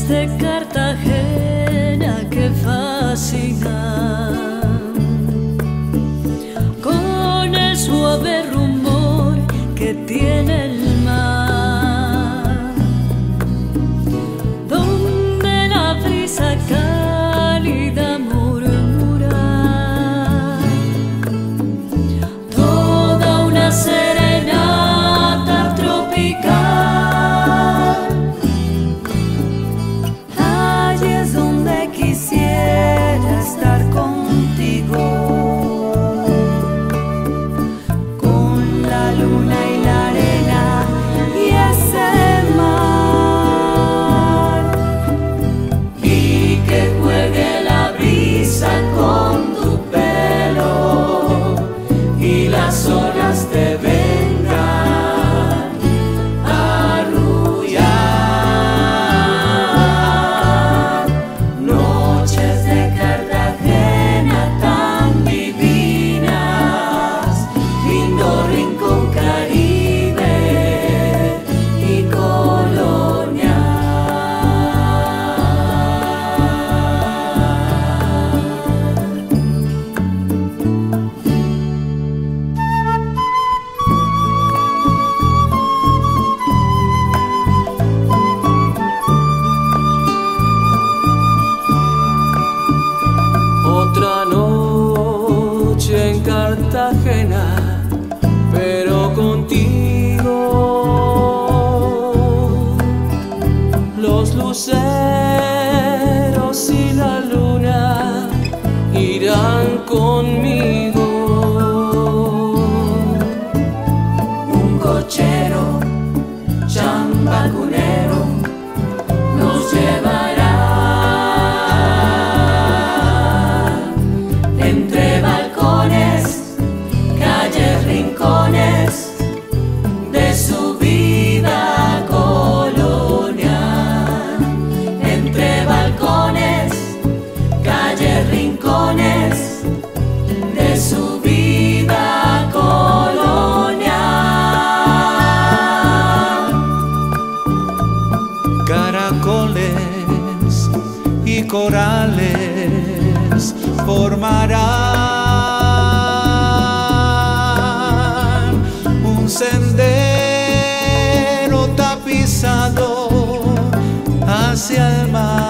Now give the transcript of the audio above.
de Cartagena que fascinan con el suave rumor que tiene el mar, donde la brisa cálida murmura toda una serenata tropical. Quisiera estar contigo, con la luna y la arena y ese mar, y que juegue la brisa con tu pelo y las olas te vengan a arrullar. Otra noche en Cartagena, pero contigo. Los luceros y la luna irán conmigo. Un cochero chambacunero nos llevará entre balcones, calles, rincones de su vida colonial. Entre balcones, calles, rincones de su vida colonial. Caracoles y corales formarán un sendero tapizado hacia el mar.